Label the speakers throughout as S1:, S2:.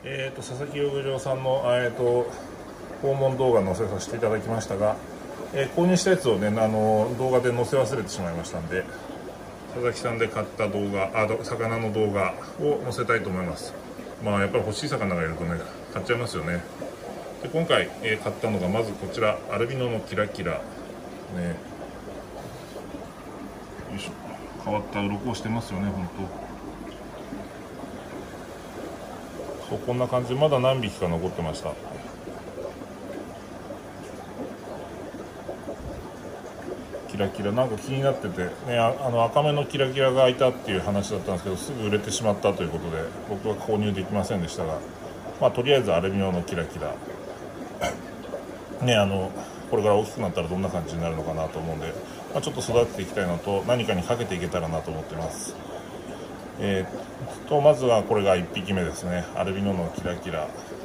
S1: 佐々木養魚場さんの、訪問動画載せさせていただきましたが、購入したやつをね、動画で載せ忘れてしまいましたんで、佐々木さんで買った動画、魚の動画を載せたいと思います。まあやっぱり欲しい魚がいるとね、買っちゃいますよね。で今回、買ったのがまずこちら、アルビノのキラキラ、ね、よいしょ、変わった鱗をしてますよね、本当。そう、こんな感じでまだ何匹か残ってました。キラキラなんか気になっててね、赤目のキラキラがいたっていう話だったんですけど、すぐ売れてしまったということで僕は購入できませんでしたが、まあとりあえずアルビノのキラキラね、これから大きくなったらどんな感じになるのかなと思うんで、まあ、ちょっと育てていきたいのと、何かにかけていけたらなと思ってます。まずはこれが1匹目ですね、アルビノのキラキラ。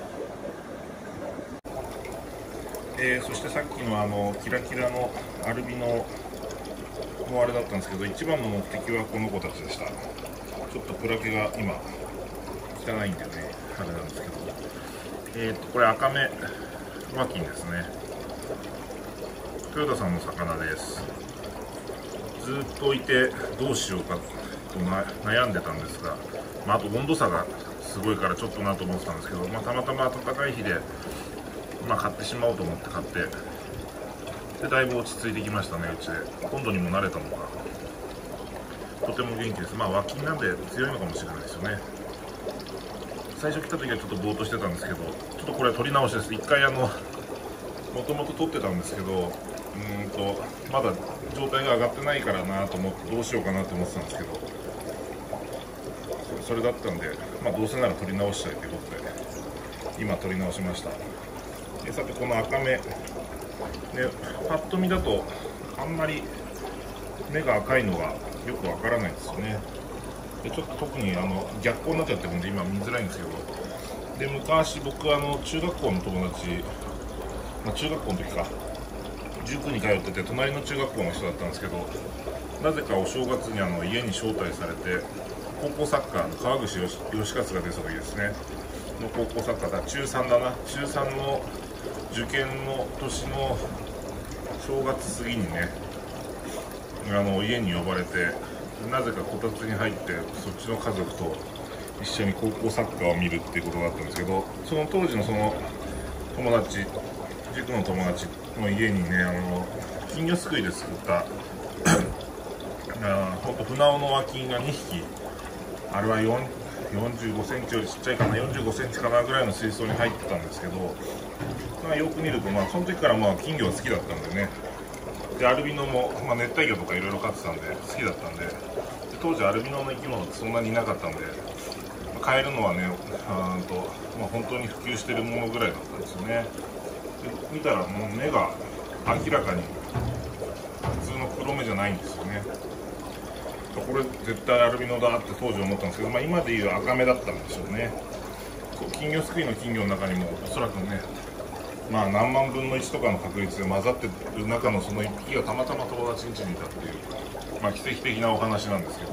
S1: そしてさっきのキラキラのアルビノもあれだったんですけど、一番の目的はこの子たちでした。ちょっとクラゲが今汚いんでね、あれなんですけど、これ赤目ワキンですね。豊田さんの魚です。ずっといてどうしようかと悩んでたんですが、あと温度差がすごいからちょっとなと思ってたんですけど、たまたま暖かい日で、買ってしまおうと思って買って、でだいぶ落ち着いてきましたね。うちで温度にも慣れたのかとても元気です。ワキンなんで強いのかもしれないですよね。最初来た時はちょっとぼーっとしてたんですけど、ちょっとこれは取り直しです。一回もともと取ってたんですけど、まだ状態が上がってないからなと思ってどうしようかなと思ってたんですけど、それだったんで、どうせなら取り直したいということで今取り直しました。さてこの赤目、ね、パッと見だとあんまり目が赤いのがよくわからないんですよね。でちょっと特に逆光になっちゃってるんで今見づらいんですけど、で昔僕中学校の友達、中学校の時か塾に通ってて隣の中学校の人だったんですけど、なぜかお正月に家に招待されて、高校サッカーの川口義勝が出た時ですねの高校サッカーだ、中3だな、中3の受験の年の正月過ぎにね、家に呼ばれて、なぜかこたつに入ってそっちの家族と一緒に高校サッカーを見るっていうことがあったんですけど、その当時のその友達、塾の友達の家にね、金魚すくいで作ったほんと船尾のワキンが2匹、あれは45センチよりちっちゃいかな、45センチかなぐらいの水槽に入ってたんですけど、よく見ると、その時から金魚が好きだったんでね、でアルビノも、熱帯魚とかいろいろ飼ってたんで好きだったんで、当時アルビノの生き物ってそんなにいなかったんで、飼えるのはね、本当に普及してるものぐらいだったんですよね。で見たらもう目が明らかに普通の黒目じゃないんですよね。これ絶対アルビノだって当時思ったんですけど、今でいう赤目だったんでしょうね。金魚すくいの金魚の中にもおそらくね、何万分の1とかの確率で混ざってる中のその1匹がたまたま友達ん家にいたっていう、奇跡的なお話なんですけ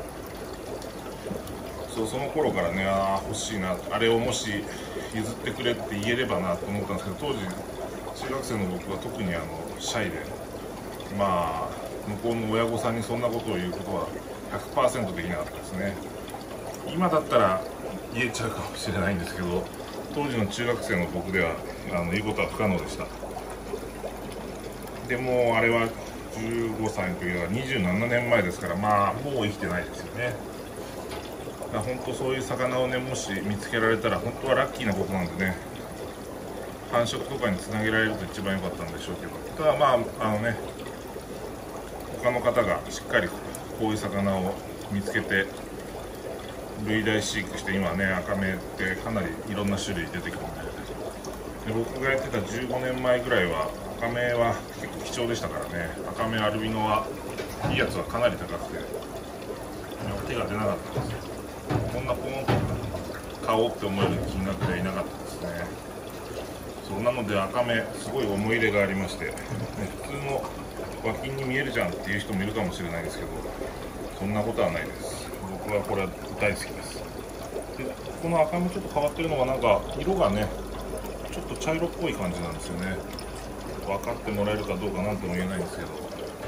S1: ど、その頃からね、欲しいな、あれをもし譲ってくれって言えればなと思ったんですけど、当時中学生の僕は特にシャイで、向こうの親御さんにそんなことを言うことは 100% できなかったですね。今だったら言えちゃうかもしれないんですけど、当時の中学生の僕では言うことは不可能でした。でもあれは15歳の時だから27年前ですから、もう生きてないですよね。本当そういう魚をね、もし見つけられたら本当はラッキーなことなんでね、繁殖とかにつなげられると一番良かったんでしょうけど、ただ他の方がしっかりこういう魚を見つけて類大飼育して、今ね赤目ってかなりいろんな種類出てきてるんで、僕がやってた15年前ぐらいは赤目は結構貴重でしたからね。赤目アルビノはいいやつはかなり高くて手が出なかったんですよ。こんなポーンと買おうって思える金額ではいなかったですね。なので赤目すごい思い入れがありまして、普通の和金に見えるじゃんっていう人もいるかもしれないですけど、そんなことはないです。僕はこれは大好きです。でこの赤目ちょっと変わってるのが、なんか色がねちょっと茶色っぽい感じなんですよね。分かってもらえるかどうかなんとも言えないんですけど、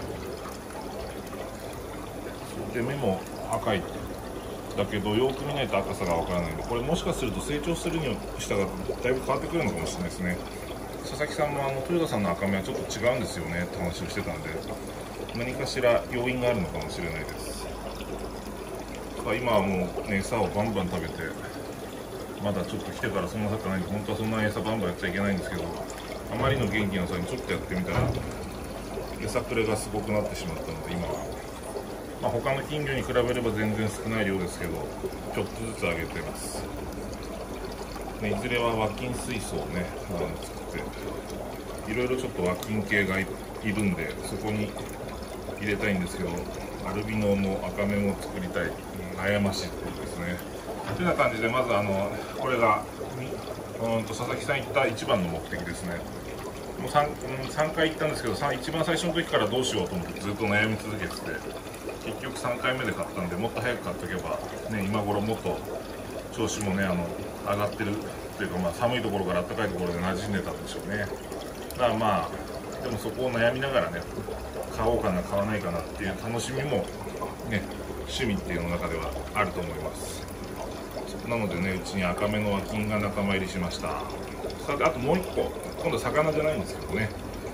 S1: で目も赤いだけど、よく見ないと赤さが分からないので、これもしかすると成長するにしたらだいぶ変わってくるのかもしれないですね。佐々木さんも豊田さんの赤目はちょっと違うんですよねって話をしてたんで、何かしら要因があるのかもしれないです。今はもう、ね、餌をバンバン食べて、まだちょっと来てからそんな経ってないんで、本当はそんな餌バンバンやっちゃいけないんですけど、あまりの元気の差にちょっとやってみたら餌くれがすごくなってしまったので、今は、他の金魚に比べれば全然少ない量ですけど、ちょっとずつあげてます、ね。いずれは和金水槽をね作って、いろいろちょっと和金系がいるんで、そこに入れたいんですけど、アルビノも赤目も作りたい、悩ましいってことですね。というような感じで、まずこれが佐々木さん言った一番の目的ですね。もう 3回行ったんですけど、一番最初の時からどうしようと思ってずっと悩み続けてて、結局3回目で買ったんで、もっと早く買っておけば、ね、今頃もっと調子もね上がってるというか、寒いところから暖かいところで馴染んでたんでしょうね。だからでもそこを悩みながらね、買おうかな買わないかなっていう楽しみもね、趣味っていうの中ではあると思います。なのでね、うちに赤目の和金が仲間入りしました。さて、あともう1個、今度は魚じゃないんですけどね、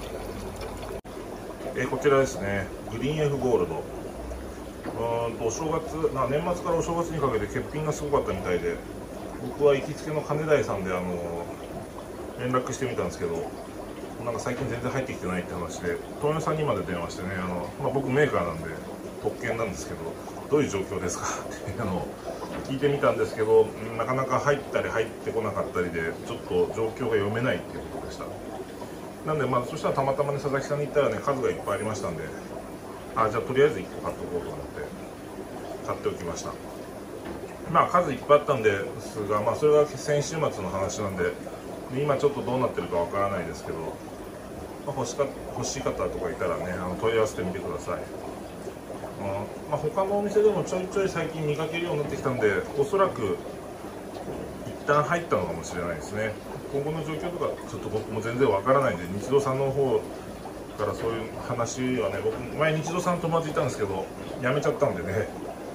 S1: こちらですね、グリーン F ゴールド。お正月、年末からお正月にかけて欠品がすごかったみたいで、僕は行きつけの金台さんで連絡してみたんですけど、なんか最近全然入ってきてないって話で、問屋さんにまで電話してね、僕メーカーなんで特権なんですけど、どういう状況ですかって聞いてみたんですけど、なかなか入ったり入ってこなかったりで、ちょっと状況が読めないっていうことでした。なんでそしたらたまたまね、佐々木さんに言ったらね、数がいっぱいありましたんで、じゃあとりあえず1個買っておこうと思って買っておきました。数いっぱいあったんですが、それは先週末の話なんで、今ちょっとどうなってるかわからないですけど、欲しい方とかいたらね、問い合わせてみてください。他のお店でもちょいちょい最近見かけるようになってきたんで、おそらく一旦入ったのかもしれないですね。今後の状況とかちょっと僕も全然わからないんで、日堂さんの方からそういう話はね、僕前日堂さん友達いたんですけど辞めちゃったんでね、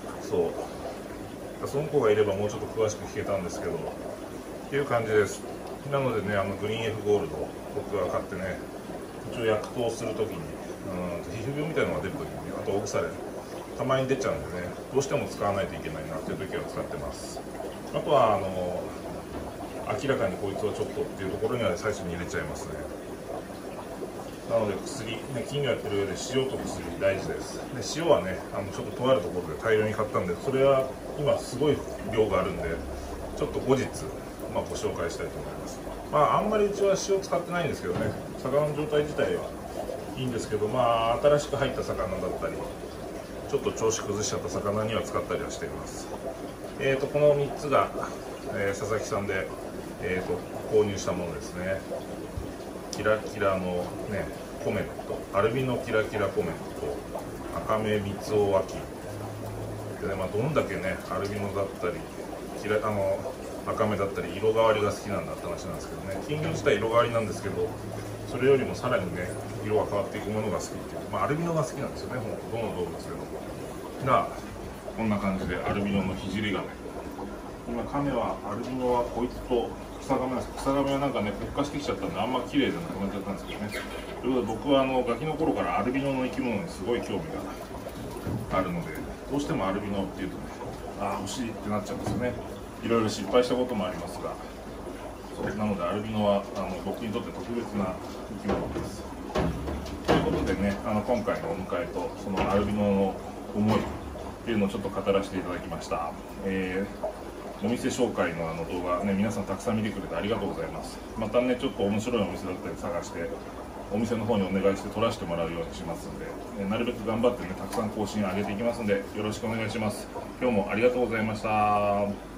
S1: その子がいればもうちょっと詳しく聞けたんですけどっていう感じです。なのでね、グリーン F ゴールド僕が買ってね、一応薬湯するときに皮膚病みたいなのが出るときに、あと大腐れたまに出ちゃうんでね、どうしても使わないといけないなっていう時は使ってます。あとは明らかにこいつはちょっとっていうところには最初に入れちゃいますね。なので薬、金魚やってる上で塩と薬大事です。で塩はね、ちょっととあるところで大量に買ったんで、それは今すごい量があるんで、ちょっと後日ご紹介したいと思います。あんまりうちは塩使ってないんですけどね、魚の状態自体はいいんですけど、新しく入った魚だったり、ちょっと調子崩しちゃった魚には使ったりはしています。この3つが、佐々木さんで、購入したものですね。キラキラのねコメント、アルビノキラキラコメント、赤目三つおワキでね、どんだけねアルビノだったり赤目だったり色変わりが好きなんだって話なんですけどね、金魚自体色変わりなんですけど、それよりもさらにね色が変わっていくものが好きっていう、アルビノが好きなんですよね、どの動物でも。こんな感じでアルビノのヒジリガメ、今カメはアルビノはこいつと草ガメなんですけど、草ガメはなんかね国化してきちゃったんであんま綺麗じゃなくなっちゃったんですけどね。ということで僕はガキの頃からアルビノの生き物にすごい興味があるので、どうしてもアルビノっていうとね、欲しいってなっちゃうんですよね。いろいろ失敗したこともありますが、なのでアルビノは僕にとって特別な生き物です。ということでね、今回のお迎えとそのアルビノの思いっていうのをちょっと語らせていただきました。お店紹介の動画ね、皆さんたくさん見てくれてありがとうございます。またね、ちょっと面白いお店だったり探して、お店の方にお願いして撮らせてもらうようにしますんで、なるべく頑張ってね、たくさん更新上げていきますんで、よろしくお願いします。今日もありがとうございました。